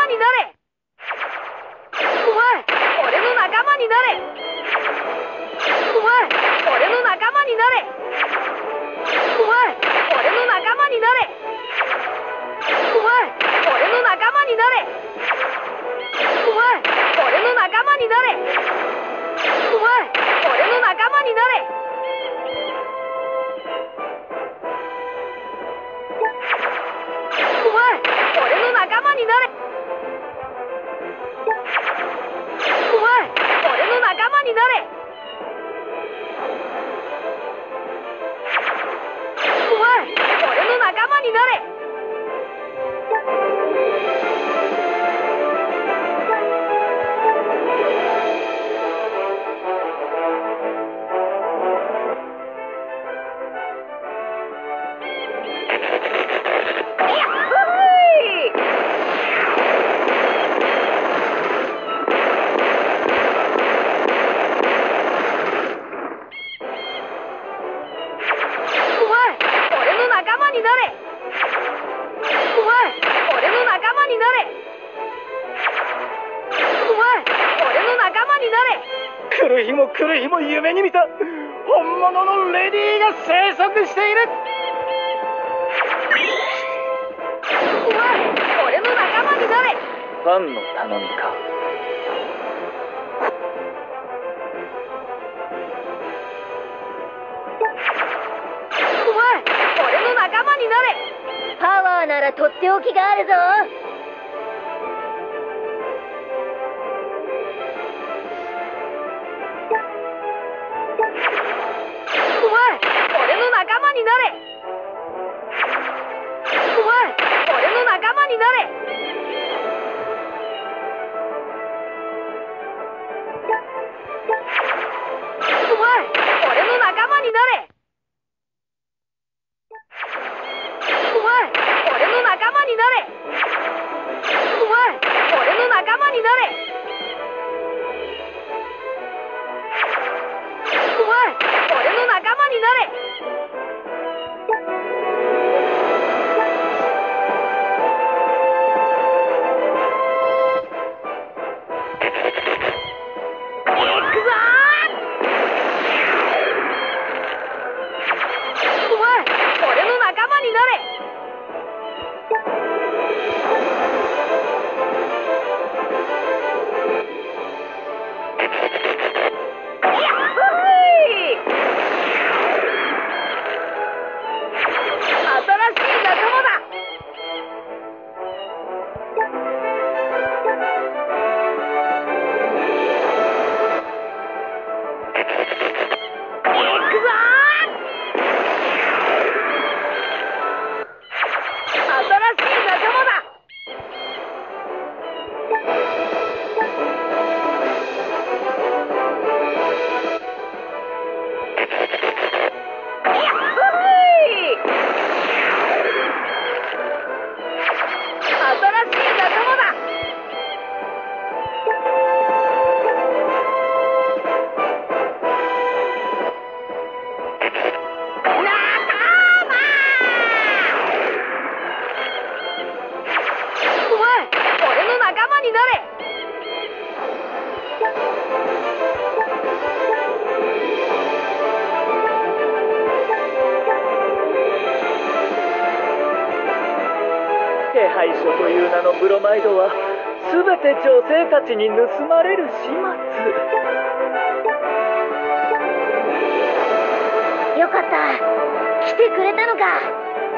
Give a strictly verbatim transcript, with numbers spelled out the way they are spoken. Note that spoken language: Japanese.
になれ。お前、俺の仲間になれ。お前、俺の仲間になれ。お前、俺の仲間になれ。お前、俺の仲間になれ。お前、俺の仲間になれ。お前、俺の仲間になれ。お前、俺の仲間になれ。お前、俺の仲間になれ。お前、俺の仲間になれ。 来る日も来る日も夢に見た本物のレディーが生息している。 お前、俺の仲間になれ。 ファンの頼みか。 お前、俺の仲間になれ。 パワーならとっておきがあるぞ。 お前、俺の仲間になれ。お前、俺の仲間になれ。お前、俺の仲間になれ。お前、俺の仲間になれ。お前、俺の仲間になれ。お前、俺の仲間になれ。行くぞー。お前、俺の仲間になれ。 手配書という名のブロマイドは全て女性たちに盗まれる始末。 よかった、来てくれたのか。